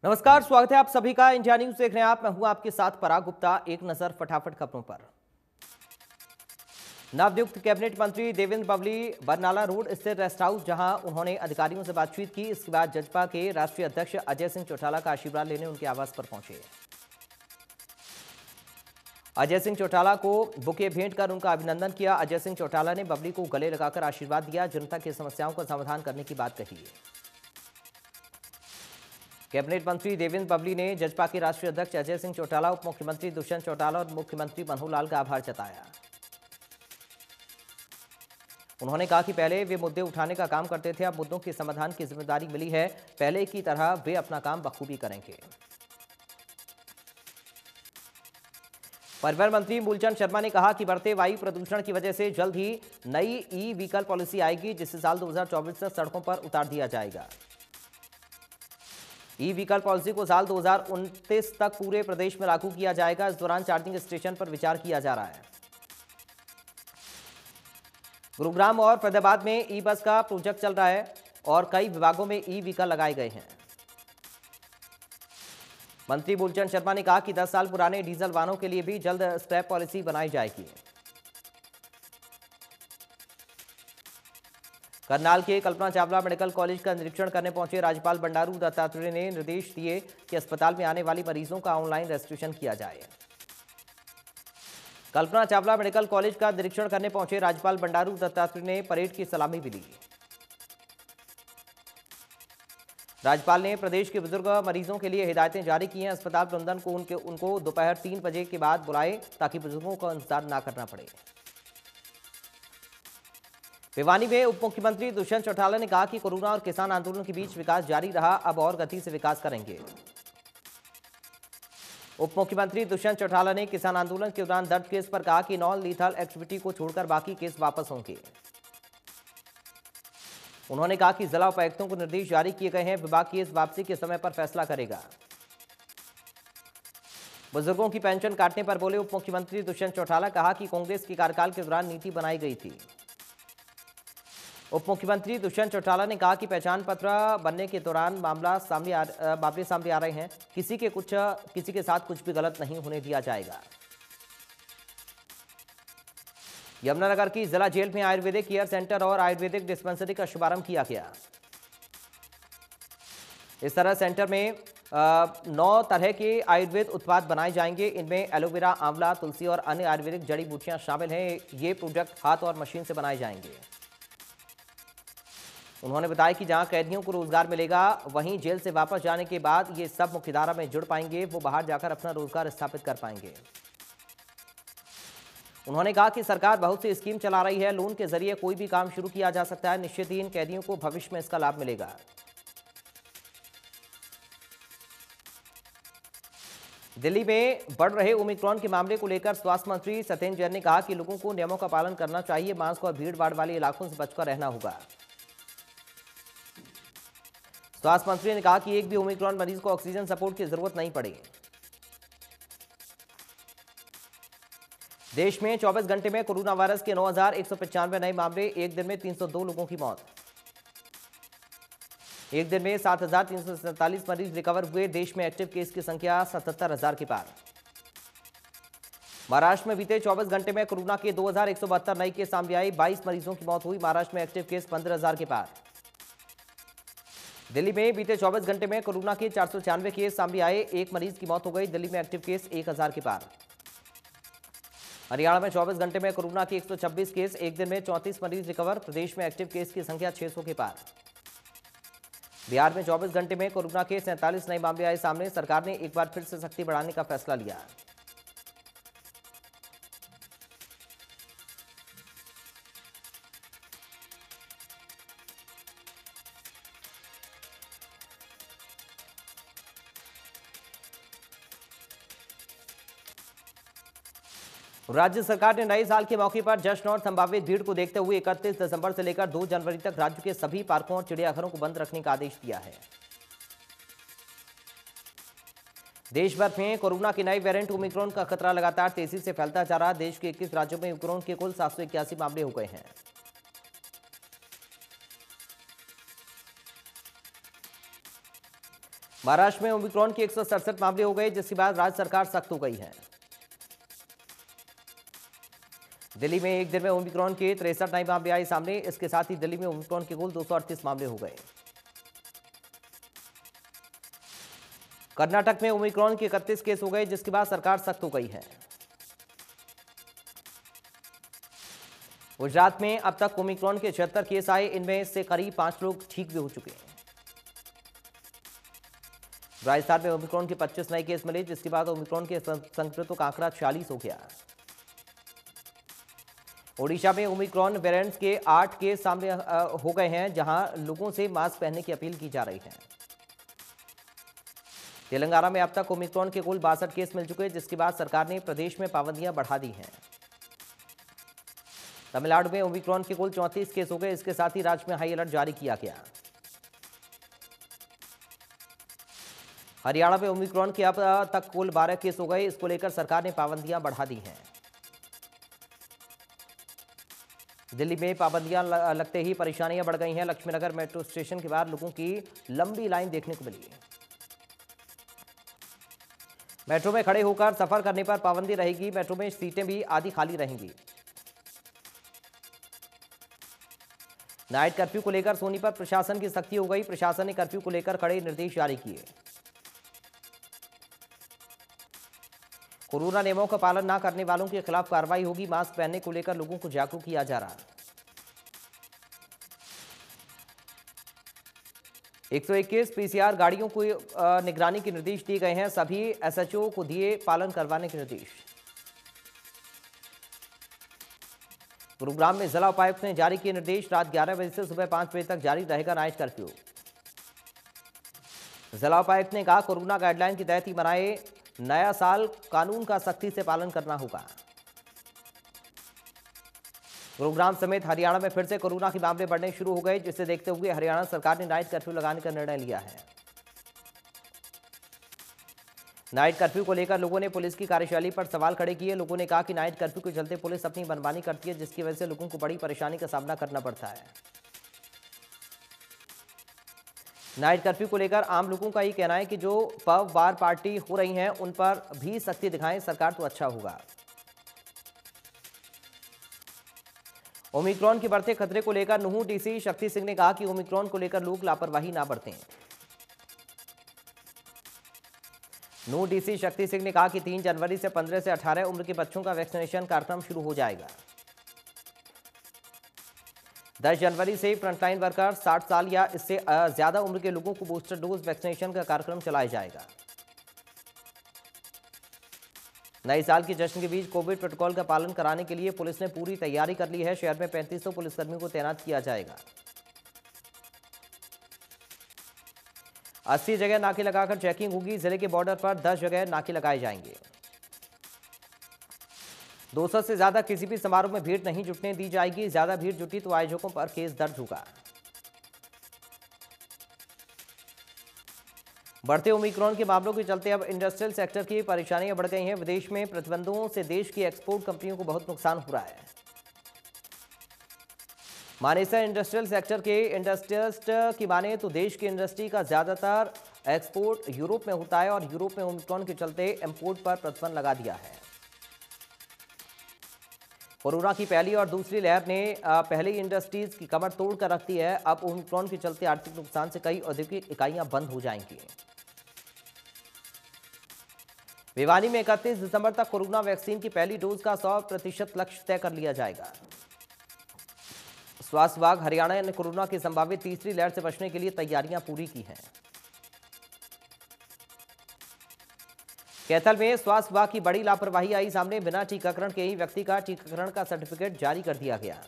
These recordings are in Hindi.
नमस्कार, स्वागत है आप सभी का। इंडिया न्यूज देख रहे हैं आप। मैं हूं आपके साथ पराग गुप्ता। एक नजर फटाफट खबरों पर। नवनियुक्त कैबिनेट मंत्री देवेंद्र बबली बरनाला रोड स्थित रेस्ट हाउस, जहां उन्होंने अधिकारियों से बातचीत की। इसके बाद जजपा के राष्ट्रीय अध्यक्ष अजय सिंह चौटाला का आशीर्वाद लेने उनके आवास पर पहुंचे। अजय सिंह चौटाला को बुके भेंट कर उनका अभिनंदन किया। अजय सिंह चौटाला ने बबली को गले लगाकर आशीर्वाद दिया, जनता की समस्याओं का समाधान करने की बात कही। कैबिनेट मंत्री देवेंद्र बबली ने जजपा के राष्ट्रीय अध्यक्ष अजय सिंह चौटाला, उप मुख्यमंत्री दुष्यंत चौटाला और मुख्यमंत्री मनोहर लाल का आभार जताया। उन्होंने कहा कि पहले वे मुद्दे उठाने का काम करते थे, अब मुद्दों के समाधान की जिम्मेदारी मिली है। पहले की तरह वे अपना काम बखूबी करेंगे। परिवहन मंत्री मूलचंद शर्मा ने कहा कि बढ़ते वायु प्रदूषण की वजह से जल्द ही नई ई व्हीकल पॉलिसी आएगी, जिसे साल 2024 तक सड़कों पर उतार दिया जाएगा। ई व्हीकल पॉलिसी को साल 2029 तक पूरे प्रदेश में लागू किया जाएगा। इस दौरान चार्जिंग स्टेशन पर विचार किया जा रहा है। गुरुग्राम और फैजाबाद में ई बस का प्रोजेक्ट चल रहा है और कई विभागों में ई व्हीकल लगाए गए हैं। मंत्री मूलचंद शर्मा ने कहा कि 10 साल पुराने डीजल वाहनों के लिए भी जल्द स्क्रैप पॉलिसी बनाई जाएगी। करनाल के कल्पना चावला मेडिकल कॉलेज का निरीक्षण करने पहुंचे राज्यपाल बंडारू दत्तात्रेय ने निर्देश दिए कि अस्पताल में आने वाली मरीजों का ऑनलाइन रजिस्ट्रेशन किया जाए। कल्पना चावला मेडिकल कॉलेज का निरीक्षण करने पहुंचे राज्यपाल बंडारू दत्तात्रेय ने परेड की सलामी भी ली। राज्यपाल ने प्रदेश के बुजुर्ग मरीजों के लिए हिदायतें जारी की हैं। अस्पताल प्रबंधन को उनको दोपहर 3 बजे के बाद बुलाए, ताकि बुजुर्गों को इंतजार न करना पड़े। भिवानी में उप मुख्यमंत्री दुष्यंत चौटाला ने कहा कि कोरोना और किसान आंदोलन के बीच विकास जारी रहा, अब और गति से विकास करेंगे। उप मुख्यमंत्री दुष्यंत चौटाला ने किसान आंदोलन के दौरान दर्ज केस पर कहा कि नॉन लीथल एक्टिविटी को छोड़कर बाकी केस वापस होंगे। उन्होंने कहा कि जिला उपायुक्तों को निर्देश जारी किए गए हैं, विभाग केस वापसी के समय पर फैसला करेगा। बुजुर्गों की पेंशन काटने पर बोले उप मुख्यमंत्री दुष्यंत चौटाला, कहा कि कांग्रेस के कार्यकाल के दौरान नीति बनाई गई थी। उप मुख्यमंत्री दुष्यंत चौटाला ने कहा कि पहचान पत्र बनने के दौरान मामले सामने आ रहे हैं। किसी के साथ कुछ भी गलत नहीं होने दिया जाएगा। यमुनानगर की जिला जेल में आयुर्वेदिक केयर सेंटर और आयुर्वेदिक डिस्पेंसरी का शुभारंभ किया गया। इस तरह सेंटर में 9 तरह के आयुर्वेद उत्पाद बनाए जाएंगे। इनमें एलोवेरा, आंवला, तुलसी और अन्य आयुर्वेदिक जड़ी बूटियां शामिल हैं। ये प्रोडक्ट हाथ और मशीन से बनाए जाएंगे। उन्होंने बताया कि जहां कैदियों को रोजगार मिलेगा, वहीं जेल से वापस जाने के बाद ये सब मुख्यधारा में जुड़ पाएंगे। वो बाहर जाकर अपना रोजगार स्थापित कर पाएंगे। उन्होंने कहा कि सरकार बहुत सी स्कीम चला रही है। लोन के जरिए कोई भी काम शुरू किया जा सकता है। निश्चित ही इन कैदियों को भविष्य में इसका लाभ मिलेगा। दिल्ली में बढ़ रहे ओमिक्रॉन के मामले को लेकर स्वास्थ्य मंत्री सत्येंद्र जैन ने कहा कि लोगों को नियमों का पालन करना चाहिए। मास्क और भीड़ भाड़ वाले इलाकों से बचकर रहना होगा। स्वास्थ्य मंत्री ने कहा कि एक भी ओमिक्रॉन मरीज को ऑक्सीजन सपोर्ट की जरूरत नहीं पड़ी। देश में 24 घंटे में कोरोना वायरस के 9,195 नए मामले। एक दिन में 302 लोगों की मौत। एक दिन में 7,347 मरीज रिकवर हुए। देश में एक्टिव केस की संख्या 77,000 के पार। महाराष्ट्र में बीते 24 घंटे में कोरोना के 2,172 नए केस सामने आए। 22 मरीजों की मौत हुई। महाराष्ट्र में एक्टिव केस 15,000 के पार। दिल्ली में बीते 24 घंटे में कोरोना के 496 केस सामने आए। 1 मरीज की मौत हो गई। दिल्ली में एक्टिव केस 1,000 के पार। हरियाणा में 24 घंटे में कोरोना के 126 केस। एक दिन में 34 मरीज रिकवर। प्रदेश में एक्टिव केस की संख्या 600 के पार। बिहार में 24 घंटे में कोरोना के 47 नए मामले आए सामने। सरकार ने एक बार फिर से सख्ती बढ़ाने का फैसला लिया। राज्य सरकार ने नए साल के मौके पर जश्न और संभावित भीड़ को देखते हुए 31 दिसंबर से लेकर 2 जनवरी तक राज्य के सभी पार्कों और चिड़ियाघरों को बंद रखने का आदेश दिया है। देश भर में कोरोना के नए वेरिएंट ओमिक्रॉन का खतरा लगातार तेजी से फैलता जा रहा है। देश के 21 राज्यों में ओमिक्रॉन के कुल 781 मामले हो गए हैं। महाराष्ट्र में ओमिक्रॉन के 167 मामले हो गए, जिसके बाद राज्य सरकार सख्त हो गई है। दिल्ली में एक दिन में ओमिक्रॉन के 63 नए मामले आए सामने। इसके साथ ही दिल्ली में ओमिक्रॉन के कुल 238 मामले हो गए। कर्नाटक में ओमिक्रॉन के 31 केस हो गए, जिसके बाद सरकार सख्त हो गई है। गुजरात में अब तक ओमिक्रॉन के 76 केस आए, इनमें से करीब 5 लोग ठीक भी हो चुके हैं। राजस्थान में ओमिक्रॉन के 25 नए केस मिले, जिसके बाद ओमिक्रॉन के संक्रमितों का आंकड़ा 46 हो गया। ओडिशा में ओमिक्रॉन वेरिएंट्स के 8 केस सामने हो गए हैं, जहां लोगों से मास्क पहनने की अपील की जा रही है। तेलंगाना में अब तक ओमिक्रॉन के कुल 62 केस मिल चुके हैं, जिसके बाद सरकार ने प्रदेश में पाबंदियां बढ़ा दी हैं। तमिलनाडु में ओमिक्रॉन के कुल 34 केस हो गए। इसके साथ ही राज्य में हाई अलर्ट जारी किया गया। हरियाणा में ओमिक्रॉन के अब तक कुल 12 केस हो गए। इसको लेकर सरकार ने पाबंदियां बढ़ा दी हैं। दिल्ली में पाबंदियां लगते ही परेशानियां बढ़ गई हैं। लक्ष्मीनगर मेट्रो स्टेशन के बाहर लोगों की लंबी लाइन देखने को मिली। मेट्रो में खड़े होकर सफर करने पर पाबंदी रहेगी। मेट्रो में सीटें भी आधी खाली रहेंगी। नाइट कर्फ्यू को लेकर सोनीपत प्रशासन की सख्ती हो गई। प्रशासन ने कर्फ्यू को लेकर कड़े निर्देश जारी किए। कोरोना नियमों का पालन न करने वालों के खिलाफ कार्रवाई होगी। मास्क पहनने को लेकर लोगों को जागरूक किया जा रहा है। 121 पीसीआर गाड़ियों को निगरानी के निर्देश दिए गए हैं। सभी एसएचओ को दिए पालन करवाने के निर्देश। गुरुग्राम में जिला उपायुक्त ने जारी किए निर्देश। रात 11 बजे से सुबह 5 बजे तक जारी रहेगा नाइट कर्फ्यू। जिला उपायुक्त ने कहा, कोरोना गाइडलाइन के तहत ही मनाए नया साल, कानून का सख्ती से पालन करना होगा। गुरुग्राम समेत हरियाणा में फिर से कोरोना के मामले बढ़ने शुरू हो गए, जिसे देखते हुए हरियाणा सरकार ने नाइट कर्फ्यू लगाने का निर्णय लिया है। नाइट कर्फ्यू को लेकर लोगों ने पुलिस की कार्यशैली पर सवाल खड़े किए। लोगों ने कहा कि नाइट कर्फ्यू के चलते पुलिस अपनी मनमानी करती है, जिसकी वजह से लोगों को बड़ी परेशानी का सामना करना पड़ता है। नाइट कर्फ्यू को लेकर आम लोगों का ये कहना है कि जो पब बार पार्टी हो रही हैं, उन पर भी सख्ती दिखाएं सरकार तो अच्छा होगा। ओमिक्रॉन के बढ़ते खतरे को लेकर नुहू डीसी शक्ति सिंह ने कहा कि ओमिक्रॉन को लेकर लोग लापरवाही ना बरतें। नुहू डीसी शक्ति सिंह ने कहा कि 3 जनवरी से 15 से 18 उम्र के बच्चों का वैक्सीनेशन कार्यक्रम शुरू हो जाएगा। 10 जनवरी से फ्रंटलाइन वर्कर 60 साल या इससे ज्यादा उम्र के लोगों को बूस्टर डोज वैक्सीनेशन का कार्यक्रम चलाया जाएगा। नए साल के जश्न के बीच कोविड प्रोटोकॉल का पालन कराने के लिए पुलिस ने पूरी तैयारी कर ली है। शहर में 3500 पुलिसकर्मियों को तैनात किया जाएगा। 80 जगह नाके लगाकर चेकिंग होगी। जिले के बॉर्डर पर 10 जगह नाके लगाए जाएंगे। 200 से ज्यादा किसी भी समारोह में भीड़ नहीं जुटने दी जाएगी। ज्यादा भीड़ जुटी तो आयोजकों पर केस दर्ज होगा। बढ़ते ओमिक्रॉन के मामलों के चलते अब इंडस्ट्रियल सेक्टर की परेशानियां बढ़ गई हैं। विदेश में प्रतिबंधों से देश की एक्सपोर्ट कंपनियों को बहुत नुकसान हो रहा है। मानेसर इंडस्ट्रियल सेक्टर के इंडस्ट्रियलिस्ट की माने तो देश की इंडस्ट्री का ज्यादातर एक्सपोर्ट यूरोप में होता है और यूरोप में ओमिक्रॉन के चलते इंपोर्ट पर प्रतिबंध लगा दिया है। कोरोना की पहली और दूसरी लहर ने पहले ही इंडस्ट्रीज की कमर तोड़ कर रख दी है। अब ओमिक्रॉन के चलते आर्थिक नुकसान से कई औद्योगिक इकाइयां बंद हो जाएंगी। भिवानी में 31 दिसंबर तक कोरोना वैक्सीन की पहली डोज का 100% लक्ष्य तय कर लिया जाएगा। स्वास्थ्य विभाग हरियाणा ने कोरोना की संभावित तीसरी लहर से बचने के लिए तैयारियां पूरी की हैं। कैथल में स्वास्थ्य विभाग की बड़ी लापरवाही आई सामने। बिना टीकाकरण के ही व्यक्ति का टीकाकरण का सर्टिफिकेट जारी कर दिया गया।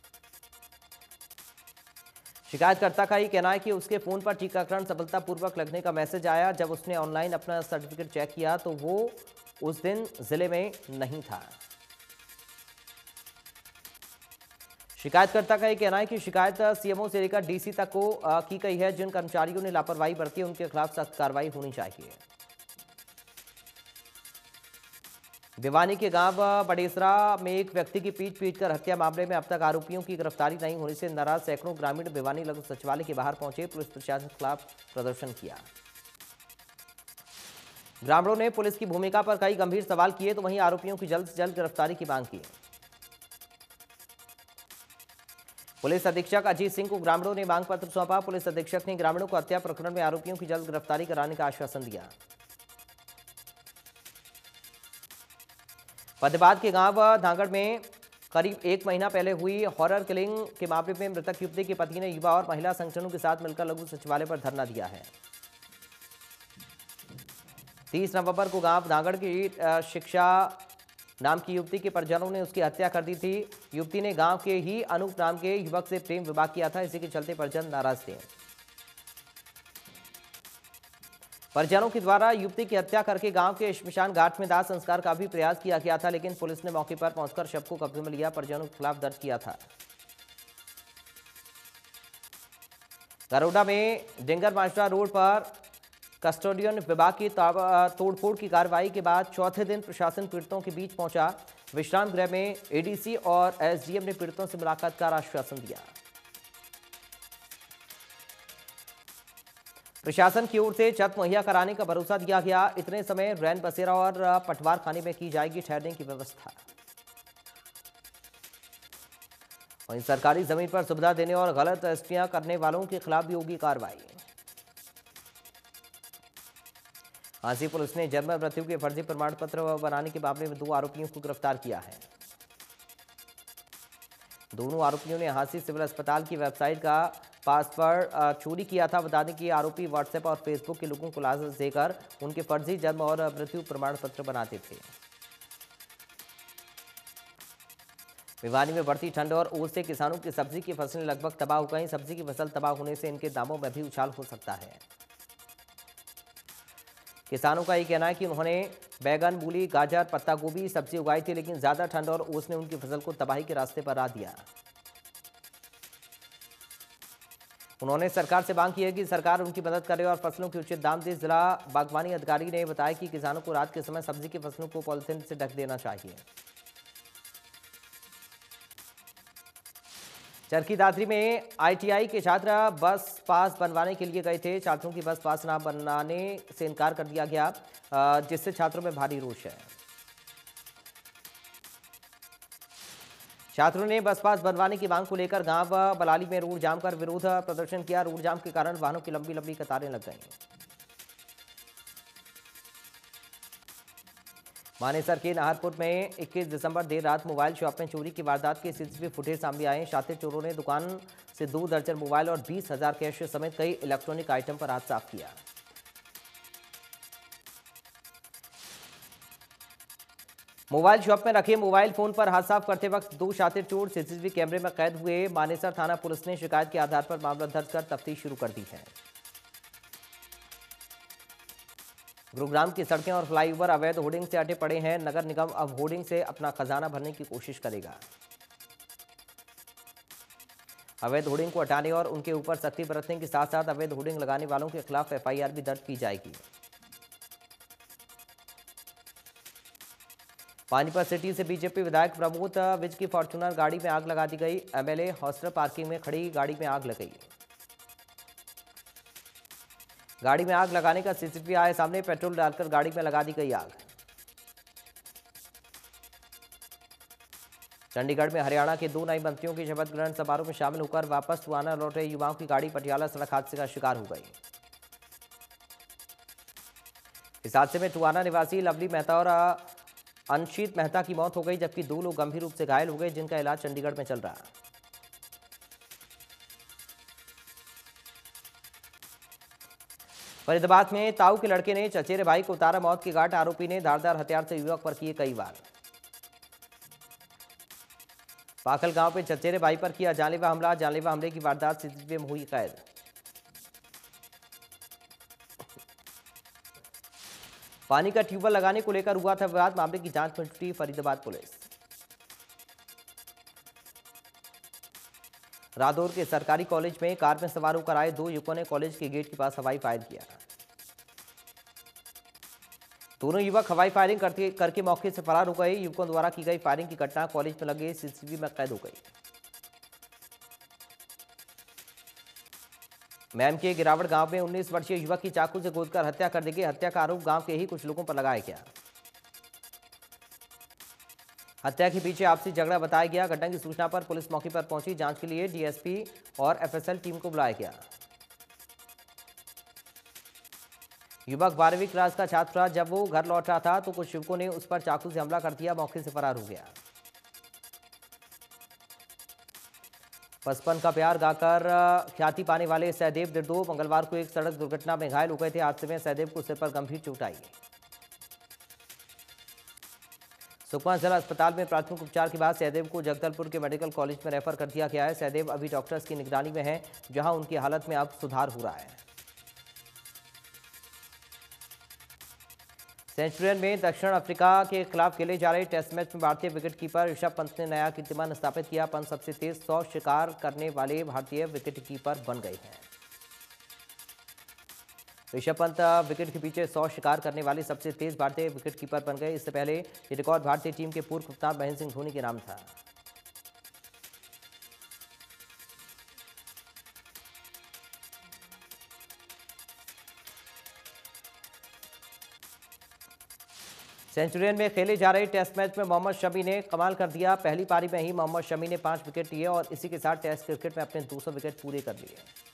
शिकायतकर्ता का ही कहना है कि उसके फोन पर टीकाकरण सफलतापूर्वक लगने का मैसेज आया। जब उसने ऑनलाइन अपना सर्टिफिकेट चेक किया तो वो उस दिन जिले में नहीं था। शिकायतकर्ता का यह कहना है कि शिकायत सीएमओ से लेकर डीसी तक को की गई है। जिन कर्मचारियों ने लापरवाही बरती है उनके खिलाफ सख्त कार्रवाई होनी चाहिए। भिवानी के गांव बडेसरा में एक व्यक्ति की पीट-पीटकर हत्या मामले में अब तक आरोपियों की गिरफ्तारी नहीं होने से नाराज सैकड़ों ग्रामीण भिवानी लघु सचिवालय के बाहर पहुंचे। पुलिस प्रशासन के खिलाफ प्रदर्शन किया। ग्रामीणों ने पुलिस की भूमिका पर कई गंभीर सवाल किए तो वहीं आरोपियों की जल्द से जल्द गिरफ्तारी की मांग की। पुलिस अधीक्षक अजीत सिंह को ग्रामीणों ने मांग पत्र सौंपा। पुलिस अधीक्षक ने ग्रामीणों को हत्या प्रकरण में आरोपियों की जल्द गिरफ्तारी कराने का आश्वासन दिया। फतेहाबाद के गांव धांगड़ में करीब 1 महीना पहले हुई हॉरर किलिंग के मामले में मृतक युवती के पति ने युवा और महिला संगठनों के साथ मिलकर लघु सचिवालय पर धरना दिया है। 30 नवंबर को गांव धांगड़ की शिक्षा नाम की युवती के परिजनों ने उसकी हत्या कर दी थी। युवती ने गांव के ही अनूप नाम के युवक से प्रेम विवाह किया था। इसी के चलते परिजन नाराज थे। परिजनों के द्वारा युवती की हत्या करके गांव के श्मशान घाट में दाह संस्कार का भी प्रयास किया गया था, लेकिन पुलिस ने मौके पर पहुंचकर शव को कब्जे में लिया। परिजनों के खिलाफ दर्ज किया था। गरोडा में डेंगर माजरा रोड पर कस्टोडियन विभाग की तोड़फोड़ की कार्रवाई के बाद चौथे दिन प्रशासन पीड़ितों के बीच पहुंचा। विश्राम गृह में एडीसी और एसडीएम ने पीड़ितों से मुलाकात कर आश्वासन दिया। प्रशासन की ओर से छत मुहैया कराने का भरोसा दिया गया। इतने समय रैन बसेरा और पटवार खाने में की जाएगी ठहरने की व्यवस्था। वहीं सरकारी जमीन पर सुविधा देने और गलत रजिस्ट्रियां करने वालों के खिलाफ भी होगी कार्रवाई। हांसी पुलिस ने जन्म मृत्यु के फर्जी प्रमाण पत्र बनाने के मामले में 2 आरोपियों को गिरफ्तार किया है। दोनों आरोपियों ने हांसी सिविल अस्पताल की वेबसाइट का पासवर्ड चोरी किया था। बता दें कि आरोपी व्हाट्सएप और फेसबुक के लोगों को लालच देकर उनके फर्जी जन्म और मृत्यु प्रमाण पत्र बनाते थे। भिवानी में बढ़ती ठंड और ओस से किसानों की सब्जी की फसलें लगभग तबाह हो गई। सब्जी की फसल तबाह होने से इनके दामों में भी उछाल हो सकता है। किसानों का ये कहना है कि उन्होंने बैगन, मूली, गाजर, पत्ता गोभी सब्जी उगाई थी, लेकिन ज्यादा ठंड और ओस ने उनकी फसल को तबाही के रास्ते पर ला दिया। उन्होंने सरकार से मांग की है कि सरकार उनकी मदद करे और फसलों के उचित दाम दे। जिला बागवानी अधिकारी ने बताया कि किसानों को रात के समय सब्जी की फसलों को पॉलिथीन से ढक देना चाहिए। चरखी दादरी में आईटीआई के छात्र बस पास बनवाने के लिए गए थे। छात्रों की बस पास ना बनाने से इनकार कर दिया गया, जिससे छात्रों में भारी रोष है। छात्रों ने बस पास बनवाने की मांग को लेकर गांव बलाली में रोड जाम कर विरोध प्रदर्शन किया। रोड जाम के कारण वाहनों की लंबी लंबी कतारें लग गईं। मानेसर के नाहरपुर में 21 दिसंबर देर रात मोबाइल शॉप में चोरी की वारदात के सीसीटीवी फुटेज सामने आए। शातिर चोरों ने दुकान से 2 दर्जन मोबाइल और 20,000 कैश समेत कई इलेक्ट्रॉनिक आइटम पर हाथ साफ किया। मोबाइल शॉप में रखे मोबाइल फोन पर हाथ साफ करते वक्त 2 शातिर चोर सीसीटीवी कैमरे में कैद हुए। मानेसर थाना पुलिस ने शिकायत के आधार पर मामला दर्ज कर तफ्तीश शुरू कर दी है। गुरुग्राम की सड़कें और फ्लाईओवर अवैध होर्डिंग से अटे पड़े हैं। नगर निगम अब होर्डिंग से अपना खजाना भरने की कोशिश करेगा। अवैध होर्डिंग को हटाने और उनके ऊपर सख्ती बरतने के साथ साथ अवैध होर्डिंग लगाने वालों के खिलाफ एफआईआर भी दर्ज की जाएगी। पानीपत सिटी से बीजेपी विधायक प्रमोद विज की फॉर्च्यूनर गाड़ी में आग लगा दी गई। एमएलए हॉस्टल पार्किंग में खड़ी गाड़ी में आग लग गई। गाड़ी में आग लगाने का सीसीटीवी आए सामने। पेट्रोल डालकर गाड़ी में लगा दी गई आग। चंडीगढ़ में हरियाणा के 2 नए मंत्रियों की शपथ ग्रहण समारोह में शामिल होकर वापस टुआना लौटे युवाओं की गाड़ी पटियाला सड़क हादसे का शिकार हो गई। इस हादसे में टुआना निवासी लवली मेहता और अंशित मेहता की मौत हो गई, जबकि 2 लोग गंभीर रूप से घायल हो गए, जिनका इलाज चंडीगढ़ में चल रहा है। फरीदाबाद में ताऊ के लड़के ने चचेरे भाई को उतारा मौत के घाट। आरोपी ने धारदार हथियार से युवक पर किए कई वार। पाखल गांव पे चचेरे भाई पर किया जानलेवा हमला। जानलेवा हमले की वारदात सीसीटीवी में हुई कैद। पानी का ट्यूबवेल लगाने को लेकर हुआ था विवाद। मामले की जांच में जुटी फरीदाबाद पुलिस। रादौर के सरकारी कॉलेज में कार में सवार होकर आए 2 युवकों ने कॉलेज के गेट के पास हवाई फायर किया। दोनों युवक हवाई फायरिंग करके मौके से फरार हो गए। युवकों द्वारा की गई फायरिंग की घटना कॉलेज में लगे सीसीटीवी में कैद हो गई। मैम के गिरावट गांव में 19 वर्षीय युवक की चाकू से गोदकर हत्या कर दी गई। हत्या का आरोप गांव के ही कुछ लोगों पर लगाया गया। हत्या के पीछे आपसी झगड़ा बताया गया। घटना की सूचना पर पुलिस मौके पर पहुंची। जांच के लिए डीएसपी और एफएसएल टीम को बुलाया गया। युवक 12वीं क्लास का छात्र था। जब वो घर लौट रहा था तो कुछ युवकों ने उस पर चाकू से हमला कर दिया। मौके से फरार हो गया। 55 का प्यार गाकर ख्याति पाने वाले सहदेव दिरदो मंगलवार को एक सड़क दुर्घटना में घायल हो गए थे। हादसे में सहदेव को सिर पर गंभीर चोट आई। सुकमा जिला अस्पताल में प्राथमिक उपचार के बाद सहदेव को जगदलपुर के मेडिकल कॉलेज में रेफर कर दिया गया है। सहदेव अभी डॉक्टर्स की निगरानी में है, जहां उनकी हालत में अब सुधार हो रहा है। सेंचुरियन में दक्षिण अफ्रीका के खिलाफ खेले जा रहे टेस्ट मैच में भारतीय विकेटकीपर ऋषभ पंत ने नया कीर्तिमान स्थापित किया। पंत सबसे तेज 100 शिकार करने वाले भारतीय विकेटकीपर बन गए हैं। ऋषभ पंत विकेट के पीछे 100 शिकार करने वाले सबसे तेज भारतीय विकेटकीपर बन गए। इससे पहले ये रिकॉर्ड भारतीय टीम के पूर्व कप्तान महेंद्र सिंह धोनी के नाम था। सेंचुरियन में खेले जा रहे टेस्ट मैच में मोहम्मद शमी ने कमाल कर दिया। पहली पारी में ही मोहम्मद शमी ने 5 विकेट लिए और इसी के साथ टेस्ट क्रिकेट में अपने 200 विकेट पूरे कर लिए।